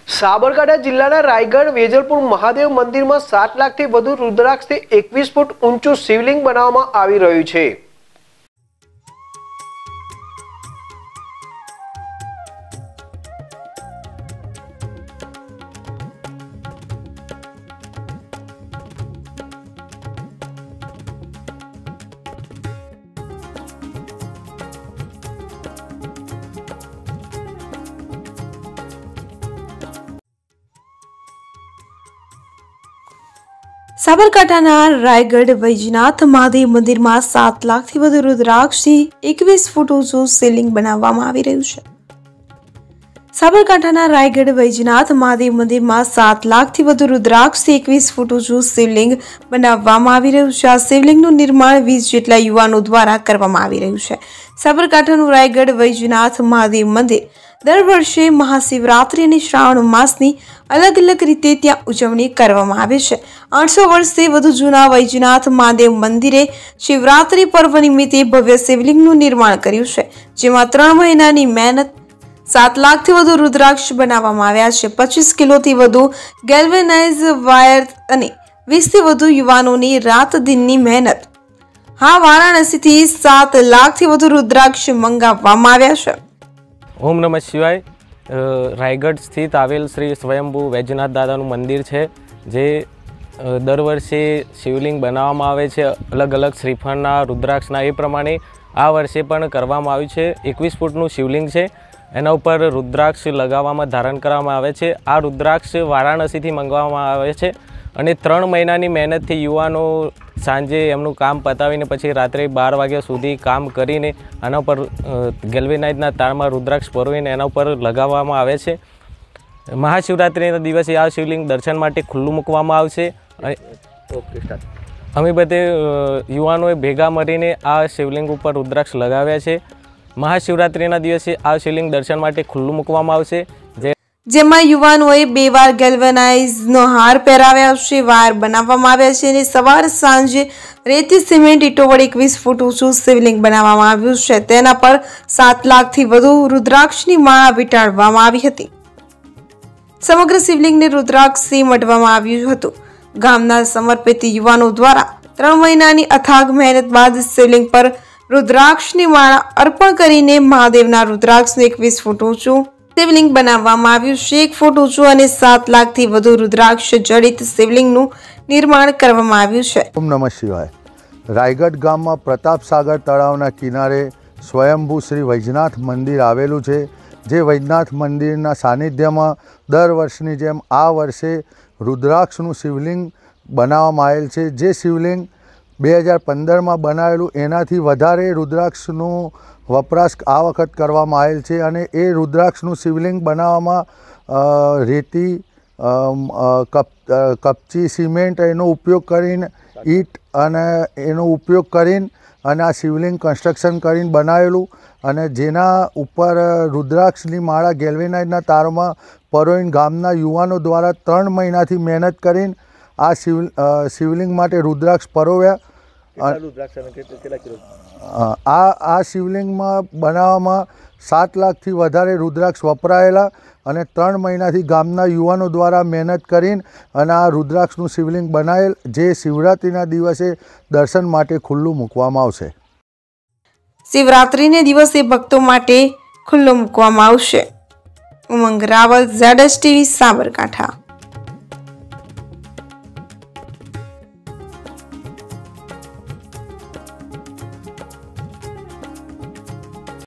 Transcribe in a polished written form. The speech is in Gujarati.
સાબરકાંઠા જિલ્લાના રાયગઢ વેજલપુર મહાદેવ મંદિરમાં 7 લાખથી વધુ રુદ્રાક્ષથી 21 ફૂટ ઊંચું શિવલિંગ બનાવવામાં આવી રહ્યું છે। સાબરકાંઠાના રાયગઢ વૈજનાથ મહાદેવ મંદિરમાં 7 લાખથી વધુ રુદ્રાક્ષથી 21 ફૂટ ઊંચું શિવલિંગ બનાવવામાં આવી રહ્યું છે। સાબરકાંઠાના રાયગઢ વૈજનાથ મહાદેવ મંદિરમાં 7 લાખથી વધુ રુદ્રાક્ષથી 21 ફૂટ ઊંચું શિવલિંગ બનાવવામાં આવી રહ્યું છે। આ શિવલિંગનું નિર્માણ 20 જેટલા યુવાનો દ્વારા કરવામાં આવી રહ્યું છે। સાબરકાંઠાનું રાયગઢ વૈજનાથ મહાદેવ મંદિર દર વર્ષે મહાશિવરાત્રી અને શ્રાવણ માસની અલગ અલગ રીતે ત્યાં ઉજવણી કરવામાં આવે છે। 800 વર્ષથી વધુ જૂના વૈજનાથ મહાદેવ મંદિરે શિવરાત્રી પર્વ નિમિત્તે ભવ્ય શિવલિંગનું નિર્માણ કર્યું છે, જેમાં 3 મહિનાની મહેનત 7 લાખથી વધુ રુદ્રાક્ષ બનાવવામાં આવ્યા છે। 25 કિલોથી વધુ ગેલ્વેનાઇઝ વાયર અને 20થી વધુ યુવાનોની રાત દિનની મહેનત। હા, વારાણસીથી 7 લાખથી વધુ રુદ્રાક્ષ મંગાવવામાં આવ્યા છે। ओम नमः शिवाय। रायगढ़ स्थित आवेल श्री स्वयंभू वैजनाथ दादाનું મંદિર છે, જે દર વર્ષે શિવલિંગ બનાવવામાં આવે છે અલગ અલગ શ્રીફળના રુદ્રાક્ષના। એ પ્રમાણે આ વર્ષે પણ કરવામાં આવ્યું છે। 21 ફૂટનું શિવલિંગ છે, એના ઉપર રુદ્રાક્ષ લગાવવામાં ધારણ કરવામાં આવે છે। આ રુદ્રાક્ષ વારાણસીથી મંગાવવામાં આવે છે અને 3 મહિનાની મહેનતથી યુવાનો સાંજે એમનું કામ પતાવીને પછી રાત્રે 12 વાગ્યા સુધી કામ કરીને આના ઉપર ગેલ્વેનાઇઝના તારમાં રુદ્રાક્ષ પરોવીને એના ઉપર લગાવવામાં આવે છે। મહાશિવરાત્રિના દિવસે આ શિવલિંગ દર્શન માટે ખુલ્લું મૂકવામાં આવશે। અમે બધે યુવાનોએ ભેગા મળીને આ શિવલિંગ ઉપર રુદ્રાક્ષ લગાવ્યા છે। મહાશિવરાત્રિના દિવસે આ શિવલિંગ દર્શન માટે ખુલ્લું મૂકવામાં આવશે, જેમાં યુવાનોએ 2 વાર ગેલ્વેનાઇઝનો હાર પહેરાવ્યા છે, વાયર બનાવવામાં આવ્યા છે અને સવાર સાંજે રેતી સિમેન્ટ ઈંટો વડે 21 ફૂટ ઊંચું શિવલિંગ બનાવવામાં આવ્યું છે। તેના પર 7 લાખથી વધુ રુદ્રાક્ષની માળા વીંટાળવામાં આવી હતી। સમગ્ર શિવલિંગને રુદ્રાક્ષથી મઢવામાં આવ્યું હતું। ગામના સમર્પિત યુવાનો દ્વારા 3 મહિનાની અથાગ મહેનત બાદ શિવલિંગ પર રુદ્રાક્ષની માળા અર્પણ કરીને મહાદેવના રુદ્રાક્ષનું 21 ફૂટ ઊંચું શિવલિંગ બનાવવામાં આવ્યું છે। 1 ફૂટ ઊંચું અને 7 લાખથી વધુ રુદ્રાક્ષ જડિત શિવલિંગનું નિર્માણ કરવામાં આવ્યું છે। ઓમ નમઃ શિવાય। રાયગઢ ગામમાં પ્રતાપસાગર તળાવના કિનારે સ્વયંભૂ શ્રી વૈજનાથ મંદિર આવેલું છે, જે વૈજનાથ મંદિરના સાનિધ્યમાં દર વર્ષની જેમ આ વર્ષે રુદ્રાક્ષનું શિવલિંગ બનાવવામાં આવેલ છે। જે શિવલિંગ 2015માં બનાવેલું એનાથી વધારે રુદ્રાક્ષનું વપરાશ આ વખત કરવામાં આવેલ છે અને એ રુદ્રાક્ષનું શિવલિંગ બનાવવામાં રેતી, કપચી, સિમેન્ટ એનો ઉપયોગ કરીને, ઈંટ અને એનો ઉપયોગ કરીને અને આ શિવલિંગ કન્સ્ટ્રક્શન કરીને બનાવેલું અને જેના ઉપર રુદ્રાક્ષની માળા ગેલ્વેનાઇઝના તારમાં પરોઈને ગામના યુવાનો દ્વારા 3 મહિનાથી મહેનત કરીને આ શિવલિંગ માટે રુદ્રાક્ષ પરોવ્યા। આ શિવલિંગમાં બનાવવામાં 7 લાખથી વધારે રુદ્રાક્ષ વપરાયેલા અને 3 મહિનાથી ગામના યુવાનો દ્વારા મહેનત કરીને અને આ રુદ્રાક્ષનું શિવલિંગ બનાવેલ, જે શિવરાત્રિના દિવસે દર્શન માટે ખુલ્લું મૂકવામાં આવશે। શિવરાત્રિને દિવસે ભક્તો માટે ખુલ્લું મૂકવામાં આવશે। ઉમંગ રાવલ, ZSTV, સાબરકાંઠા।